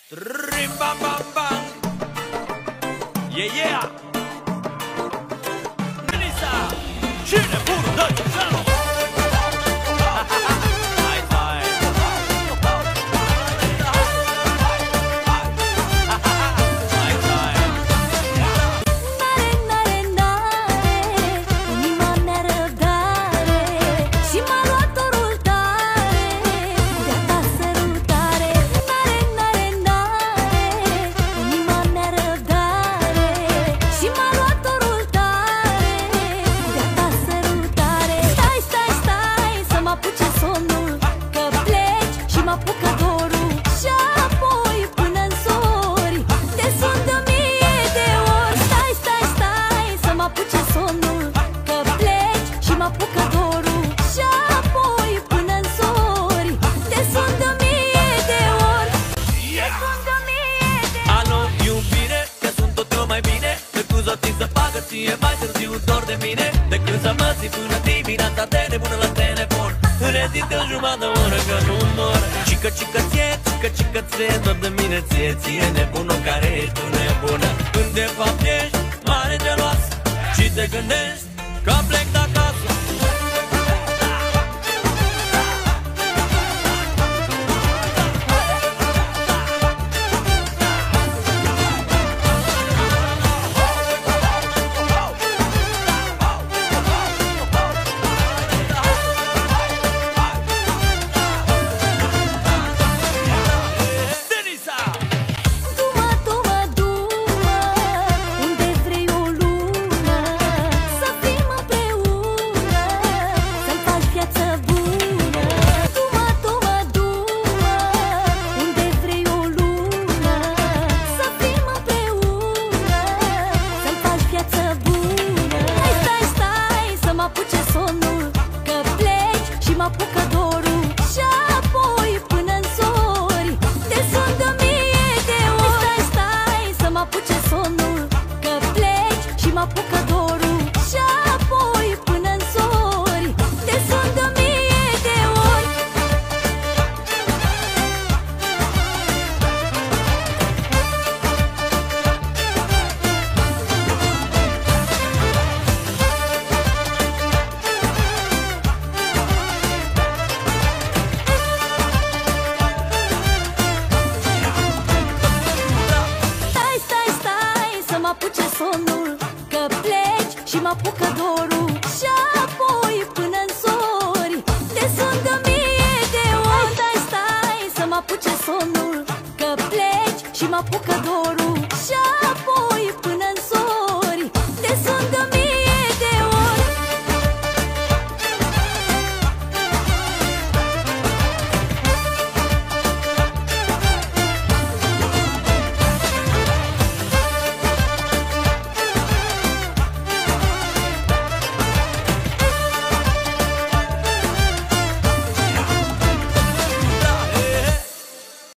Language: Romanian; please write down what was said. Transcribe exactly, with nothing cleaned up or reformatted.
Rim bam bam bam. Yeah yeah. Melissa, cine pur dă ceanu. Hai hai. Hai hai. Nare, nare, nare, inima mea răbdare și m-a luat dorul tare, de-a ta sărutare. Nare, nare, nare, inima mea răbdare și m-a luat dorul tare, de-a ta sărutare. Stai, stai, stai, să mă apuce somnul, că pleci și mă apucă dorul și apoi până-n zori te sun de mie de ori. Stai, stai, stai, să mă apuce somnul, că pleci și mă apucă dorul și apoi până-n zori te sun de mie de ori. Te sun de mie de ori. Alo, iubire, că sunt tot eu mai bine decât să ți se facă ție mai târziu dor de mine, decât să mă ții până dimineața de nebună la telefon. Rezist o jumătate de oră că nu mor. Cică, cică, ție, cică, cică, ție, dor de mine, ție, ție, nebună, care ești tu nebună. Când de fapt ești mare geloasă și te gândești că plec de acasă. Du-mă, du-mă, du-mă, unde vrei o lună, să fim împreună, să-mi faci viață bună. Du-mă, du-mă, du-mă, unde vrei o lună, să fim împreună, să-mi faci viață bună. Hai, stai, stai, să mă apuce somnul, că pleci și mă apucă dorul și apoi până-n zori te sun de mie de ori. Stai, stai, să mă apuce somnul, că pleci și mă apucă dorul și apoi până-n zori te sun de mie de ori. Stai, stai, stai, să mă apuce somnul, că pleci și mă apucă dorul și apoi până-n zori te sun de mie de ori. Stai, stai, să mă apuce somnul, că pleci și mă apucă dorul și